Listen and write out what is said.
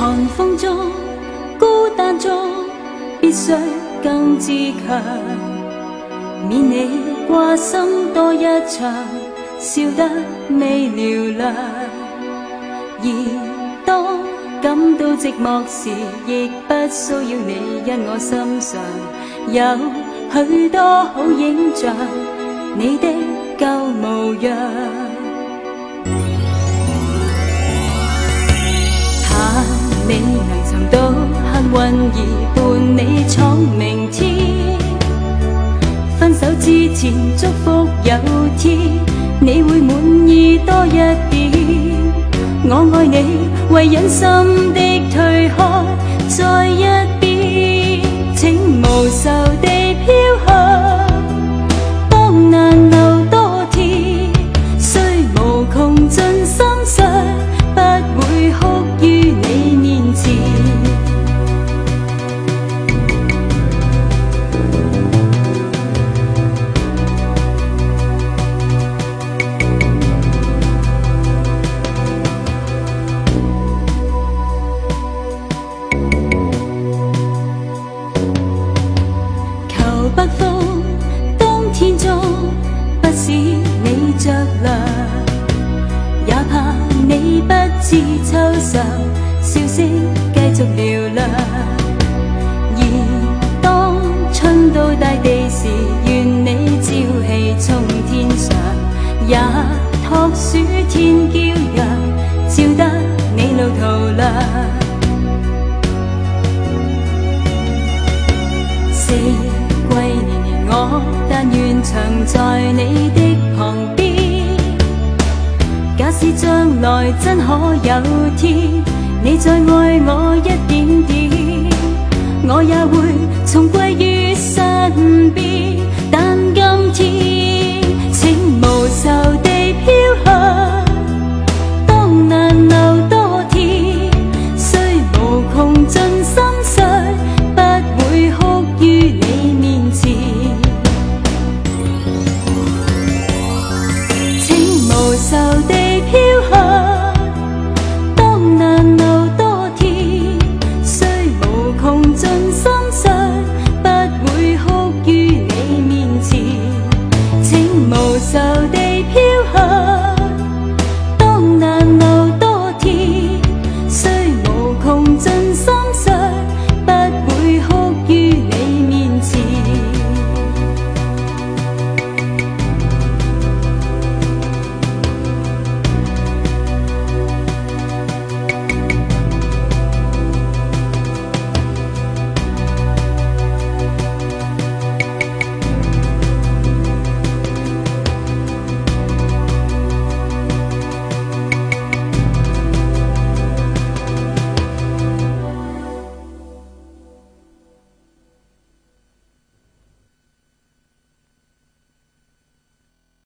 寒風中、孤單中，必須更自強，免你掛心多一場，笑得未了亮。而當感到寂寞時，亦不騷擾你，因我心上有許多好影像，你的舊模樣。盼你能尋到幸運兒伴你闖明天，分手之前祝福有天你會滿意多一點。我愛你，為忍心的退開，在一邊，請無愁地飄向，當難留多天，雖無窮盡心傷，不會哭於你面前。北風冬天中，不使你着涼，也怕你不知秋涼，笑聲繼續嘹亮。而當春到大地時，願你朝氣衝天上，也託暑天驕陽，照得你路途亮。我但願常在你的旁邊，假使將來真可有天，你再愛我一點點，我也會重歸於身邊。但今天，請無愁地